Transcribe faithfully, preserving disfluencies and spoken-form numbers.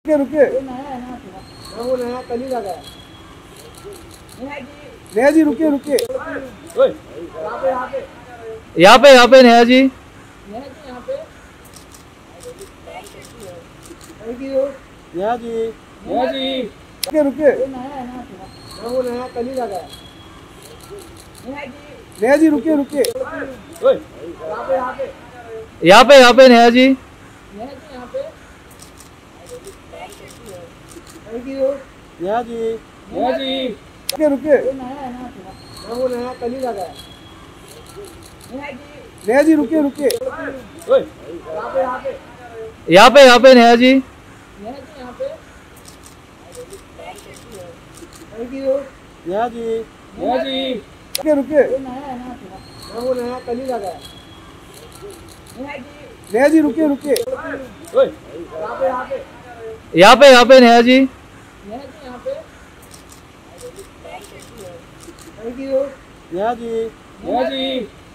रुके रुके वो नया कल ही लगा है। नेहा जी रुके रुके यहाँ पे यहाँ पे नेहा जी यहाँ पे नेहा जी नेहा जी रुके रुके वो नया कल ही लगा है। नेहा जी रुके रुके यहाँ पे यहाँ पे नेहा जी यहाँ पे नेहा जी नेहा जी रुके रुके वो नया कल ही लगा है। नेहा जी रुके रुके यहाँ पे यहाँ पे नेहा जी यहाँ पे नेहा जी नेहा जी रुके रुके वो नया कल ही लगा है। नेहा जी रुके रुके यहाँ पे यहाँ पे नेहा जी यहाँ पे नेहा जी नेहा जी